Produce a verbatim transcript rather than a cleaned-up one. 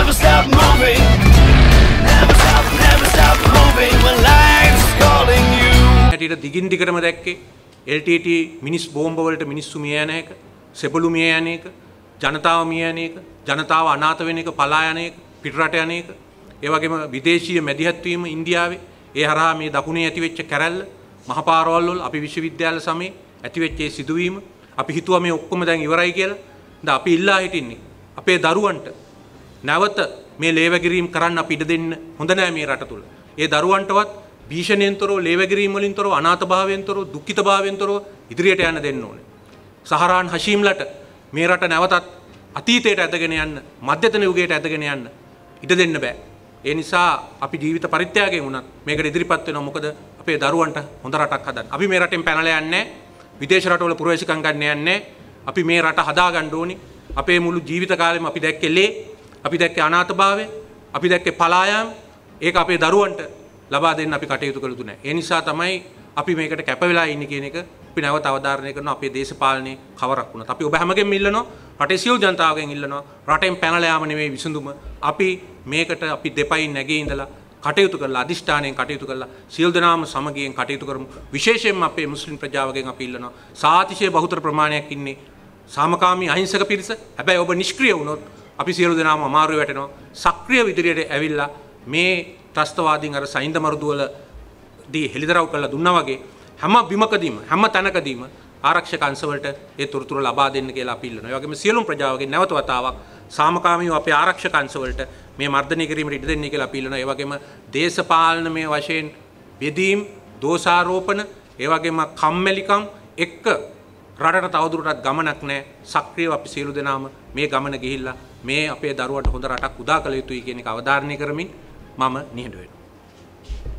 Never stop moving. Never stop, never stop moving when life's calling you. හැටියට දිගින් දිගටම දැක්කේ L T T මිනිස් බෝම්බ වලට මිනිස්සු මිය යන එක, සෙබළු මිය යන එක, ජනතාව මිය යන එක, ජනතාව අනාථ වෙන එක, පලා යන එක, පිටරට යන එක, ඒ වගේම විදේශීය මැදිහත් වීම ඉන්දියාවේ, ඒ හරහා මේ දකුණේ ඇතිවෙච්ච කැරැල්ල, මහ පාරවල් වල අපි විශ්වවිද්‍යාල සමයේ ඇතිවෙච්ච ඒ සිදුවීම අපි හිතුවා මේ ඔක්කොම දැන් ඉවරයි කියලා. දැන් අපි ඉල්ලා හිටින්නේ අපේ දරුවන්ට නැවත මේ ලේවැගිරීම් කරන්න අපි ඉඩ දෙන්න හොඳ නෑ මේ රට තුල. ඒ දරුවන්ටවත් භීෂණයෙන්තරෝ ලේවැගිරීම් වලින්තරෝ අනාථභාවයෙන්තරෝ දුක්ඛිතභාවයෙන්තරෝ ඉදිරියට යන්න දෙන්න ඕනේ. සහරාන් හෂීම්ලට මේ රට නැවතත් අතීතයට ඇදගෙන යන්න, මධ්‍යතන යුගයට ඇදගෙන යන්න ඉඩ දෙන්න බෑ. ඒ නිසා අපි ජීවිත පරිත්‍යාගයෙන් වුණත් මේකට ඉදිරිපත් වෙනවා. මොකද අපේ දරුවන්ට හොඳ රටක් හදන්න. අපි මේ රටෙන් පැනලා යන්නේ විදේශ රටවල පුරවැසිකම් ගන්න යන්නේ. අපි මේ රට හදා ගන්න ඕනි. අපේ මුළු ජීවිත කාලෙම අපි දැක්කේ ලේ, අපි දැක්කේ අනාථභාවය, අපි දැක්කේ පලායම්. ඒක අපේ දරුවන්ට ලබා දෙන්න අපි කටයුතු කළ යුතු නැහැ. ඒ නිසා තමයි අපි මේකට කැප වෙලා ඉන්නේ කියන එක අපි නැවත අවධාරණය කරනවා. අපේ දේශපාලනයේ කවරක් වුණත් අපි ඔබ හැමගෙම ඉල්ලනවා, රටේ සියලු ජනතාවගෙන් ඉල්ලනවා, රටෙන් පැනලා යාම නෙමෙයි විසඳුම. අපි මේකට අපි දෙපයින් නැගී ඉඳලා කටයුතු කරලා, අදිෂ්ඨානයෙන් කටයුතු කරලා සියලු දෙනාම සමගියෙන් කටයුතු කරමු. විශේෂයෙන්ම අපේ මුස්ලිම් ප්‍රජාවගෙන් අපි ඉල්ලනවා, සාතිශය බහුතර ප්‍රමාණයක් ඉන්නේ සාමකාමී අහිංසක පිරිස. හැබැයි ඔබ නිෂ්ක්‍රිය වුණොත් අපි සියලු දෙනාම අමාරුවේ වැටෙනවා. සක්‍රිය විදියට ඇවිල්ලා මේ ත්‍රස්තවාදීන් අර සයින්ද මරුදු වල දී හෙලිදරව් කරලා දුන්නා වගේ හැම බිමකදීම හැම තැනකදීම ආරක්ෂක අංශවලට ඒ තොරතුරු ලබා දෙන්න කියලා අපි ඉල්ලනවා. ඒ වගේම සියලුම ප්‍රජාවගෙන් නැවත වතාවක් සාමකාමීව අපේ ආරක්ෂක අංශවලට මේ මර්ධනය කිරීමට ඉඩ දෙන්නේ කියලා අපි ඉල්ලනවා. ඒ වගේම දේශපාලනමය වශයෙන් බෙදීම්, දෝෂාරෝපණ, ඒ වගේම කම්මැලිකම් එක්ක රටට තවදුරටත් ගමනක් නැහැ. සක්‍රියව අපි සියලු දෙනාම මේ ගමන ගිහිල්ලා මේ අපේ දරුවන්ට හොඳ රටක් උදා කළ යුතුයි කියන එක අවධාරණය කරමින් මම නිහඬ වෙනවා.